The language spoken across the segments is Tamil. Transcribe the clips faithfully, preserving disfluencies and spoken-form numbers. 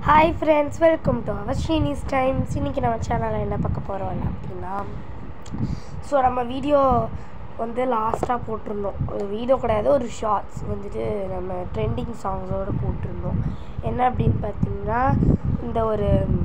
Hi friends, welcome to our Shini's Times. இன்னைக்கு நம்ம சேனலில் என்ன பார்க்க போகிறோம் அப்படின்னா, ஸோ நம்ம வீடியோ வந்து லாஸ்ட்டாக போட்டிருந்தோம். ஒரு வீடியோ கிடையாது, ஒரு ஷார்ட்ஸ் வந்துட்டு நம்ம ட்ரெண்டிங் சாங்ஸோடு போட்டிருந்தோம். என்ன அப்படின்னு பார்த்தீங்கன்னா, இந்த ஒரு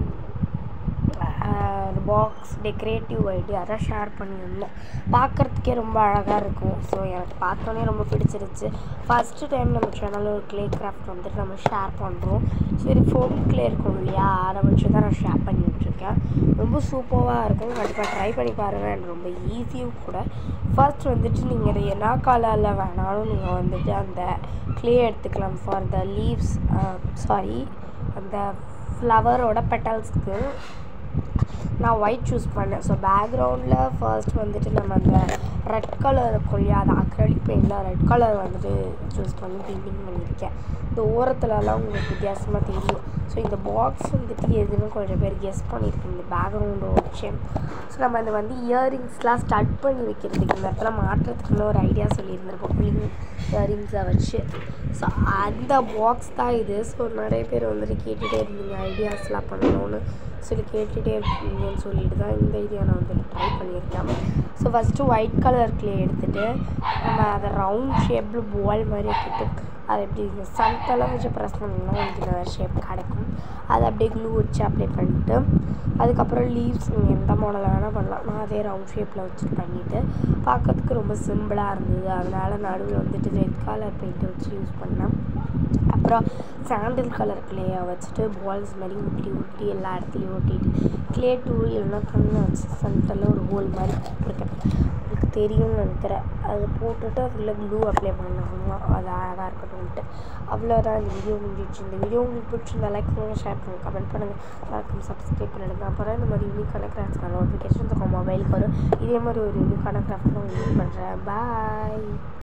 பாக்ஸ் டெக்கரேட்டிவ் ஐடியா தான் ஷேர் பண்ணியிருந்தோம். பார்க்குறதுக்கே ரொம்ப அழகாக இருக்கும். ஸோ எனக்கு பார்த்தோன்னே ரொம்ப பிடிச்சிருச்சு. ஃபஸ்ட்டு டைம் நம்ம சேனலில் ஒரு க்ளே கிராஃப்ட் வந்துட்டு நம்ம ஷேர் பண்ணுறோம். சரி, ஃபோம் க்ளே இருக்கும் இல்லையா, அதை வச்சு தான் நான் ஷேர் பண்ணிகிட்ருக்கேன். ரொம்ப சூப்பராக இருக்கும். கண்டிப்பாக ட்ரை பண்ணி பாருங்கள். எனக்கு ரொம்ப ஈஸியும் கூட. ஃபர்ஸ்ட் வந்துட்டு நீங்கள் இதை என்ன கலரில் வேணாலும் நீங்கள் வந்துட்டு அந்த க்ளே எடுத்துக்கலாம். ஃபார் த லீவ்ஸ் சாரி அந்த ஃப்ளவரோட பெட்டல்ஸ்க்கு நான் ஒயிட் சூஸ் பண்ணேன். ஸோ பேக்ரவுண்டில் ஃபர்ஸ்ட் வந்துட்டு நம்ம அந்த ரெட் கலர் இருக்கும் இல்லையா, அது அக்ரலிக் பெயிண்டில் ரெட் கலர் வந்துட்டு சூஸ் பண்ணி பெயிண்டிங் பண்ணியிருக்கேன். இந்த ஓரத்துலலாம் உங்களுக்கு வித்தியாசமாக தெரியும். ஸோ இந்த பாக்ஸ் வந்துட்டு எதுன்னு கொஞ்சம் பேர் கெஸ் பண்ணியிருக்கேன் இந்த பேக்ரவுண்டை வச்சு. ஸோ நம்ம அந்த வந்து இயரிங்ஸ்லாம் ஸ்டட் பண்ணி வைக்கிறதுக்கு இந்த இடத்துல மாட்டுறதுக்குன்னு ஒரு ஐடியா சொல்லியிருந்திருப்போம், பிளிங் இயரிங்ஸை வச்சு. ஸோ அந்த பாக்ஸ் தான் இது. ஸோ நிறைய பேர் வந்துட்டு கேட்டுகிட்டே இருந்தீங்க ஐடியாஸ்லாம் பண்ணணும்னு சொல்லி கேட்டுகிட்டே இருக்கீங்கன்னு சொல்லிட்டு தான் இந்த ஐடியா நான் வந்துட்டு ட்ரை பண்ணியிருக்கேன். So first white colour clay எடுத்துகிட்டு நம்ம அதை ரவுண்ட் ஷேப்பில் பால் மாதிரி எடுத்துகிட்டு அதை எப்படி சன்தெல்லாம் வச்சு ப்ரெஸ் பண்ணோம்னா உங்களுக்கு நல்ல ஷேப் கிடைக்கும். அதை அப்படியே க்ளூ வச்சு அப்ளை பண்ணிவிட்டு அதுக்கப்புறம் லீவ்ஸ் நீங்கள் எந்த மாடலில் வேணால் பண்ணலாம். நான் அதே ரவுண்ட் ஷேப்பில் வச்சுட்டு பண்ணிவிட்டு பார்க்கறதுக்கு ரொம்ப சிம்பிளாக இருந்தது. அதனால் நடுவில் வந்துட்டு ரெட் கலர் பெயிண்ட்டை வச்சு யூஸ் பண்ணேன். அப்புறம் சாண்டில் கலர் க்ளேயை வச்சுட்டு பால்ஸ் மாதிரி ஊட்டி ஊட்டி எல்லா இடத்துலையும் ஊட்டிட்டு க்ளே டூல் இல்லைன்னா கண்ணை வச்சு சென்டரில் ஒரு ஹோல் மாதிரி போட்டிருக்கேன். உங்களுக்கு தெரியும்னு நினைக்கிறேன். அதை போட்டுட்டு அதில் க்ளூ அப்ளை பண்ணாங்க. அது அழகாக இருக்கட்டும்ட்டு அவ்வளோதான். இந்த வீடியோ முடிஞ்சிச்சு. இந்த வீடியோ உங்களுக்கு பிடிச்சிருந்தா லைக் பண்ணுங்கள், ஷேர் பண்ணுங்கள், கமெண்ட் பண்ணுங்கள், மறக்காம சப்ஸ்கிரைப் பண்ணிடுங்க. அப்புறம் இந்த மாதிரி யூனிக்கான கிராஃப்ட்ஸ்க்கான நோட்டிஃபிகேஷன்ஸ் உங்கள் மொபைலுக்கு வரும். இதே மாதிரி ஒரு யூனிக்கான கிராஃப்ட் நான் யூஸ் பண்ணுறேன். பாய்.